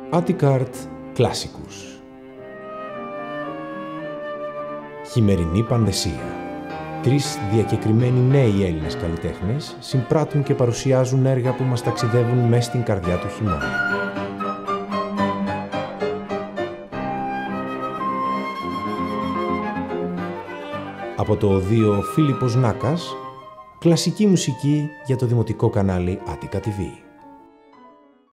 Atticart Classicus. Χειμερινή Πανδεσία. 3 διακεκριμένοι νέοι Έλληνες καλλιτέχνες συμπράττουν και παρουσιάζουν έργα που μας ταξιδεύουν μες στην καρδιά του χειμώνα. Από το οδείο Φίλιππος Νάκας, κλασική μουσική για το δημοτικό κανάλι Attica TV.